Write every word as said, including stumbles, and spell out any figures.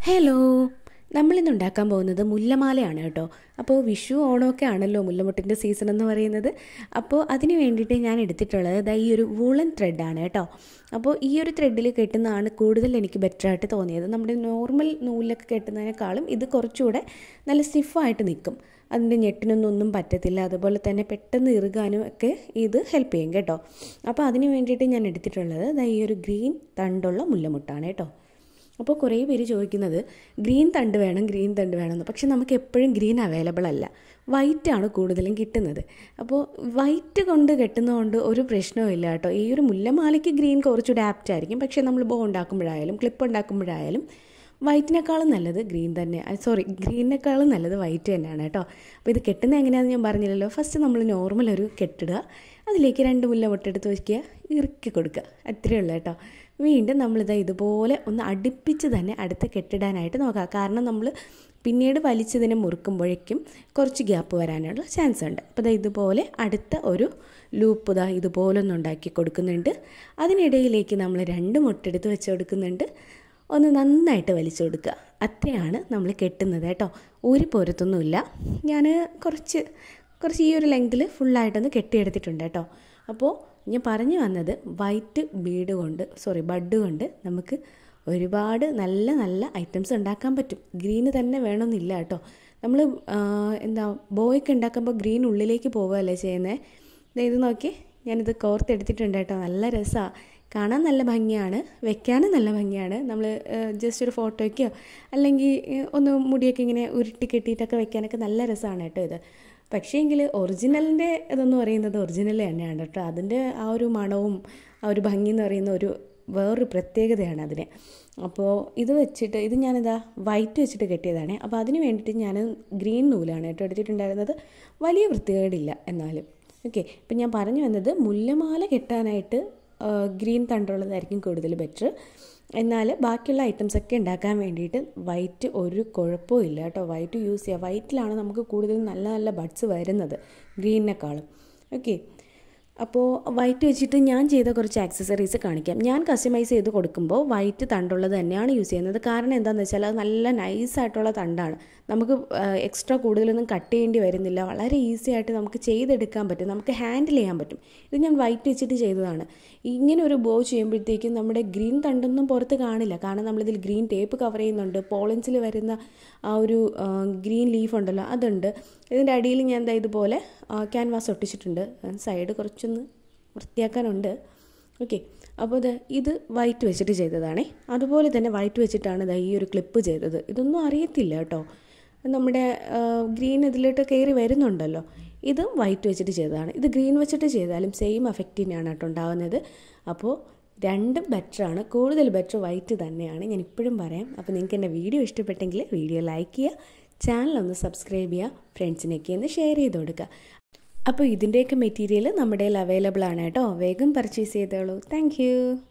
Hello, നമ്മളിന്ന് ഉണ്ടാക്കാൻ പോകുന്നത് മുല്ലമാലയാണ് കേട്ടോ. അപ്പോൾ വിഷു ഓണമൊക്കെ ആണല്ലോ മുല്ലമുട്ടിൻ്റെ സീസൺ എന്ന് പറയുന്നത്. അപ്പോൾ അതിന് വേണ്ടിയിട്ട് ഞാൻ എടുത്തിട്ടുള്ളത് ദാ ഈ ഒരു വൂളൻ ത്രെഡാണ് കേട്ടോ. അപ്പോൾ ഈ ഒരു ത്രെഡിൽ കെട്ടുന്നതാണ് കൂടുതൽ എനിക്ക് ബെറ്ററായിട്ട് തോന്നിയത്. നമ്മുടെ നോർമൽ നൂലൊക്കെ കെട്ടുന്നതിനേക്കാളും ഇത് കുറച്ചുകൂടെ നല്ല സ്റ്റിഫായിട്ട് നിൽക്കും. അതിൻ്റെ ഞെട്ടിനൊന്നും ഒന്നും പറ്റത്തില്ല. അതുപോലെ തന്നെ പെട്ടെന്ന് ഇറുകാനും ഒക്കെ ഇത് ഹെൽപ്പ് ചെയ്യും കേട്ടോ. അപ്പോൾ അതിന് വേണ്ടിയിട്ട് ഞാൻ എടുത്തിട്ടുള്ളത് ദാ ഈ ഒരു ഗ്രീൻ തണ്ടുള്ള മുല്ലമുട്ടാണ് കേട്ടോ. അപ്പോൾ കുറേ പേര് ചോദിക്കുന്നത് ഗ്രീൻ തണ്ട് വേണം ഗ്രീൻ തണ്ട് വേണമെന്ന്. പക്ഷെ നമുക്ക് എപ്പോഴും ഗ്രീൻ അവൈലബിൾ അല്ല, വൈറ്റാണ് കൂടുതലും കിട്ടുന്നത്. അപ്പോൾ വൈറ്റ് കൊണ്ട് കെട്ടുന്നതുകൊണ്ട് ഒരു പ്രശ്നവും ഇല്ല കേട്ടോ. ഈ ഒരു മുല്ലമാലയ്ക്ക് ഗ്രീൻ കുറച്ചുകൂടെ ആപ്റ്റ് ആയിരിക്കും. പക്ഷേ നമ്മൾ ബോ ഉണ്ടാക്കുമ്പോഴായാലും ക്ലിപ്പ് ഉണ്ടാക്കുമ്പോഴായാലും വൈറ്റിനേക്കാളും നല്ലത് ഗ്രീൻ തന്നെ, സോറി ഗ്രീനിനേക്കാളും നല്ലത് വൈറ്റ് തന്നെയാണ് കേട്ടോ. അപ്പോൾ ഇത് കെട്ടുന്നത് എങ്ങനെയാണെന്ന് ഞാൻ പറഞ്ഞില്ലല്ലോ. ഫസ്റ്റ് നമ്മൾ നോർമൽ ഒരു കെട്ടിടുക, അതിലേക്ക് രണ്ട് മുല്ല മുട്ടെടുത്ത് വയ്ക്കുക, ഇറുക്കി കൊടുക്കുക, അത്രയേ ഉള്ളൂ കേട്ടോ. വീണ്ടും നമ്മളിത് ഇതുപോലെ ഒന്ന് അടുപ്പിച്ച് തന്നെ അടുത്ത് കെട്ടിടാനായിട്ട് നോക്കുക. കാരണം നമ്മൾ പിന്നീട് വലിച്ചതിനെ മുറുക്കുമ്പോഴേക്കും കുറച്ച് ഗ്യാപ്പ് വരാനുള്ള ചാൻസ് ഉണ്ട്. അപ്പോൾ ഇതാ ഇതുപോലെ അടുത്ത ഒരു ലൂപ്പ് ഇതാ ഇതുപോലെ ഒന്ന് ഉണ്ടാക്കി കൊടുക്കുന്നുണ്ട്. അതിനിടയിലേക്ക് നമ്മൾ രണ്ട് മുട്ടെടുത്ത് വെച്ച് കൊടുക്കുന്നുണ്ട്. ഒന്ന് നന്നായിട്ട് വലിച്ചു കൊടുക്കുക. അത്രയാണ് നമ്മൾ കെട്ടുന്നത് കേട്ടോ. ഒരു പോരത്തൊന്നുമില്ല. ഞാൻ കുറച്ച് കുറച്ച് ഈ ഒരു ലെങ്തിൽ ഫുള്ളായിട്ടൊന്ന് കെട്ടിയെടുത്തിട്ടുണ്ട് കേട്ടോ. അപ്പോൾ ഞാൻ പറഞ്ഞു വന്നത് വൈറ്റ് ബീഡ് കൊണ്ട് സോറി ബഡ് കൊണ്ട് നമുക്ക് ഒരുപാട് നല്ല നല്ല ഐറ്റംസ് ഉണ്ടാക്കാൻ പറ്റും. ഗ്രീന് തന്നെ വേണമെന്നില്ല കേട്ടോ. നമ്മൾ എന്താ ബോയൊക്കെ ഉണ്ടാക്കുമ്പോൾ ഗ്രീൻ ഉള്ളിലേക്ക് പോവുകയല്ലേ ചെയ്യുന്നത്. ഇത് നോക്കി, ഞാനിത് കോർത്തെടുത്തിട്ടുണ്ട് കേട്ടോ. നല്ല രസമാണ്, കാണാൻ നല്ല ഭംഗിയാണ്, വെക്കാനും നല്ല ഭംഗിയാണ്. നമ്മൾ ജസ്റ്റ് ഒരു ഫോട്ടോയ്ക്കോ അല്ലെങ്കിൽ ഒന്ന് മുടിയൊക്കെ ഇങ്ങനെ ഉരുട്ടി കെട്ടിയിട്ടൊക്കെ വെക്കാനൊക്കെ നല്ല രസമാണ് കേട്ടോ ഇത്. പക്ഷേ എങ്കിൽ ഒറിജിനലിൻ്റെ ഇതെന്ന് പറയുന്നത് ഒറിജിനൽ തന്നെയാണ് കേട്ടോ. അതിൻ്റെ ആ ഒരു മണവും ആ ഒരു ഭംഗി എന്ന് പറയുന്ന ഒരു വേറൊരു പ്രത്യേകതയാണ് അതിന്. അപ്പോൾ ഇത് വെച്ചിട്ട് ഇത് ഞാനിതാ വൈറ്റ് വെച്ചിട്ട് കെട്ടിയതാണ്. അപ്പോൾ അതിന് വേണ്ടിയിട്ട് ഞാൻ ഗ്രീൻ നൂലാണ് കേട്ടോ എടുത്തിട്ടുണ്ടായിരുന്നത്. വലിയ വൃത്തികേടില്ല എന്നാലും. ഓക്കെ, ഇപ്പം ഞാൻ പറഞ്ഞു വന്നത് മുല്ലമാല കെട്ടാനായിട്ട് ഗ്രീൻ തണ്ടുള്ളതായിരിക്കും കൂടുതൽ ബെറ്റർ. എന്നാൽ ബാക്കിയുള്ള ഐറ്റംസൊക്കെ ഉണ്ടാക്കാൻ വേണ്ടിയിട്ട് വൈറ്റ് ഒരു കുഴപ്പവും ഇല്ല കേട്ടോ. വൈറ്റ് യൂസ് ചെയ്യുക. വൈറ്റിലാണ് നമുക്ക് കൂടുതൽ നല്ല നല്ല ബഡ്സ് വരുന്നത് ഗ്രീനിനേക്കാളും. ഓക്കെ, അപ്പോൾ വൈറ്റ് വെച്ചിട്ട് ഞാൻ ചെയ്ത കുറച്ച് ആക്സസറീസ് കാണിക്കാം. ഞാൻ കസ്റ്റമൈസ് ചെയ്ത് കൊടുക്കുമ്പോൾ വൈറ്റ് തണ്ടുള്ളത് തന്നെയാണ് യൂസ് ചെയ്യുന്നത്. കാരണം എന്താണെന്ന് വെച്ചാൽ അത് നല്ല നൈസായിട്ടുള്ള തണ്ടാണ്. നമുക്ക് എക്സ്ട്രാ കൂടുതലൊന്നും കട്ട് ചെയ്യേണ്ടി വരുന്നില്ല. വളരെ ഈസി ആയിട്ട് നമുക്ക് ചെയ്തെടുക്കാൻ പറ്റും, നമുക്ക് ഹാൻഡിൽ ചെയ്യാൻ പറ്റും. ഇത് ഞാൻ വൈറ്റ് വെച്ചിട്ട് ചെയ്തതാണ്. ഇങ്ങനെ ഒരു ബോ ചെയ്യുമ്പോഴത്തേക്കും നമ്മുടെ ഗ്രീൻ തണ്ടൊന്നും പുറത്ത് കാണില്ല. കാരണം നമ്മളിതിൽ ഗ്രീൻ ടേപ്പ് കവർ ചെയ്യുന്നുണ്ട്. പോളൻസിൽ വരുന്ന ആ ഒരു ഗ്രീൻ ലീഫ് ഉണ്ടല്ലോ അതുണ്ട്. ഇതിൻ്റെ അടിയിൽ ഞാൻ എന്താ ഇതുപോലെ ക്യാൻവാസ് ഒട്ടിച്ചിട്ടുണ്ട്. സൈഡ് കുറച്ചൊന്ന് വൃത്തിയാക്കാനുണ്ട്. ഓക്കെ, അപ്പോൾ ഇത് ഇത് വൈറ്റ് വെച്ചിട്ട് ചെയ്തതാണേ. അതുപോലെ തന്നെ വൈറ്റ് വെച്ചിട്ടാണ് ഇതാ ഈ ഒരു ക്ലിപ്പ് ചെയ്തത്. ഇതൊന്നും അറിയത്തില്ല കേട്ടോ, നമ്മുടെ ഗ്രീൻ ഇതിലോട്ട് കയറി വരുന്നുണ്ടല്ലോ. ഇത് വൈറ്റ് വെച്ചിട്ട് ചെയ്തതാണ്. ഇത് ഗ്രീൻ വെച്ചിട്ട് ചെയ്താലും സെയിം എഫക്റ്റ് തന്നെയാണ് കേട്ടോ ഉണ്ടാകുന്നത്. അപ്പോൾ രണ്ടും ബെറ്ററാണ്. കൂടുതൽ ബെറ്റർ വൈറ്റ് തന്നെയാണ്, ഞാൻ ഇപ്പോഴും പറയാം. അപ്പോൾ നിങ്ങൾക്ക് എൻ്റെ വീഡിയോ ഇഷ്ടപ്പെട്ടെങ്കിൽ വീഡിയോ ലൈക്ക് ചെയ്യുക, ചാനലൊന്ന് സബ്സ്ക്രൈബ് ചെയ്യുക, ഫ്രണ്ട്സിനൊക്കെ ഒന്ന് ഷെയർ ചെയ്ത് കൊടുക്കുക. അപ്പോൾ ഇതിൻ്റെയൊക്കെ മെറ്റീരിയൽ നമ്മുടെ കയ്യിൽ അവൈലബിൾ ആണ് കേട്ടോ. വേഗം പർച്ചേസ് ചെയ്തോളൂ. താങ്ക്